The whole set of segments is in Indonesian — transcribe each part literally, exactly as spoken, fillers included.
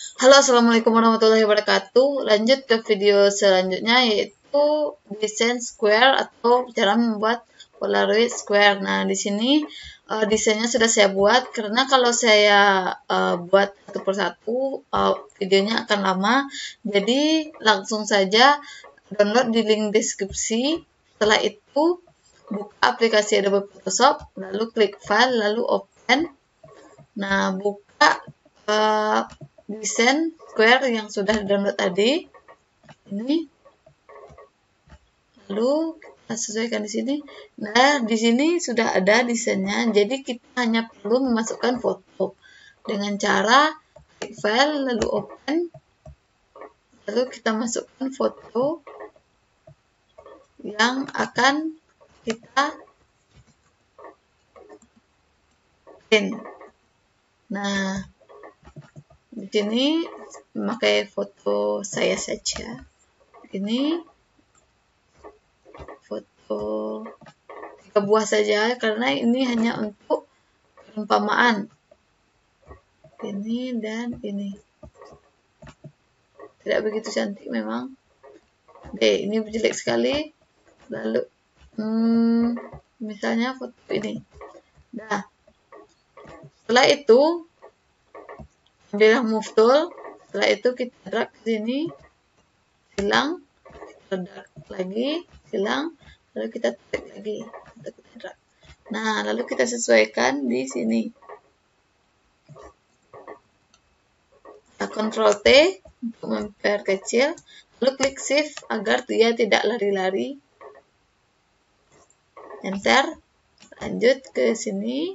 Halo, assalamualaikum warahmatullahi wabarakatuh. Lanjut ke video selanjutnya, yaitu desain square atau cara membuat Polaroid square. Nah, di sini uh, desainnya sudah saya buat karena kalau saya uh, buat satu persatu uh, videonya akan lama. Jadi langsung saja download di link deskripsi. Setelah itu buka aplikasi Adobe Photoshop, lalu klik file, lalu open. Nah, buka uh, desain square yang sudah download tadi ini, lalu kita sesuaikan di sini. Nah, di sini sudah ada desainnya, jadi kita hanya perlu memasukkan foto dengan cara klik file lalu open, lalu kita masukkan foto yang akan kita print. Nah, di sini memakai foto saya saja. Ini foto tiga buah saja karena ini hanya untuk perumpamaan. Ini dan ini. Tidak begitu cantik memang. Oke, ini jelek sekali. Lalu hmm, misalnya foto ini. Nah, setelah itu ambil move tool, setelah itu kita drag ke sini, silang, kita drag lagi, silang, lalu kita tarik lagi, kita drag. Nah, lalu kita sesuaikan di sini. Kita Ctrl T untuk memperkecil, lalu klik Shift agar dia tidak lari-lari. Enter, lanjut ke sini.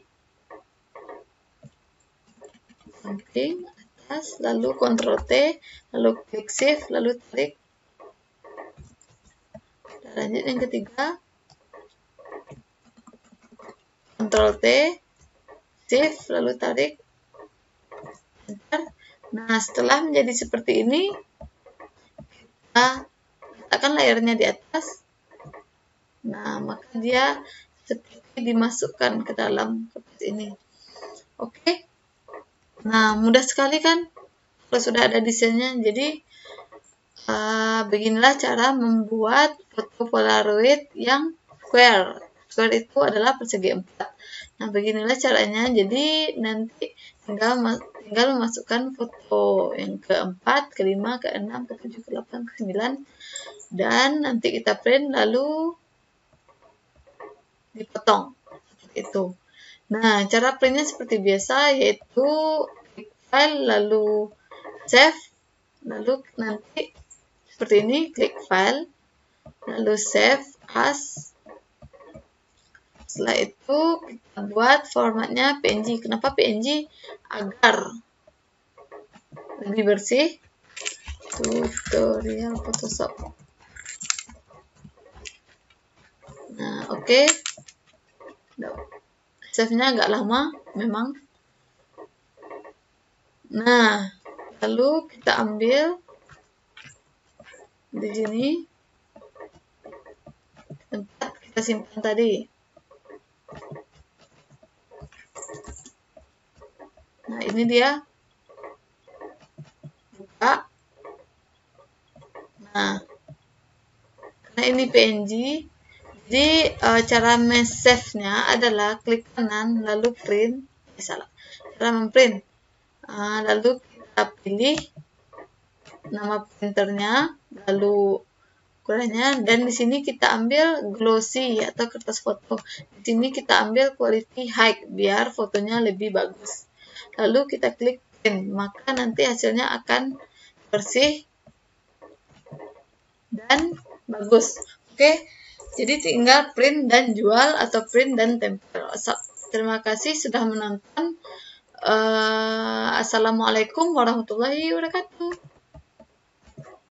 Samping atas, lalu Ctrl T, lalu klik Shift, lalu tarik. Dan lanjut yang ketiga, Ctrl T, Shift, lalu tarik. Enter. Nah, setelah menjadi seperti ini, kita letakkan layarnya di atas. Nah, maka dia seperti dimasukkan ke dalam kertas ini. Oke. Nah, mudah sekali kan kalau sudah ada desainnya. Jadi uh, beginilah cara membuat foto Polaroid yang square. Square itu adalah persegi empat. Nah, beginilah caranya. Jadi nanti tinggal tinggal memasukkan foto yang keempat, kelima, keenam, ketujuh, ke delapan, ke sembilan, dan nanti kita print lalu dipotong seperti itu. Nah, cara printnya seperti biasa, yaitu klik file, lalu save, lalu nanti seperti ini, klik file, lalu save as. Setelah itu kita buat formatnya P N G. Kenapa P N G? Agar lebih bersih. Tutorial Photoshop. Nah, oke. Okay. Save-nya agak lama memang. Nah, lalu kita ambil di sini tempat kita simpan tadi. Nah, ini dia. Buka. Nah, karena ini P N G, jadi uh, cara men-save-nya adalah klik kanan lalu print. Eh, salah. Cara memprint. Uh, lalu kita pilih nama printernya, lalu ukurannya, dan di sini kita ambil glossy atau kertas foto. Di sini kita ambil quality high biar fotonya lebih bagus. Lalu kita klik print, maka nanti hasilnya akan bersih dan bagus. Oke, jadi tinggal print dan jual atau print dan tempel. Terima kasih sudah menonton. Uh, Assalamualaikum warahmatullahi wabarakatuh.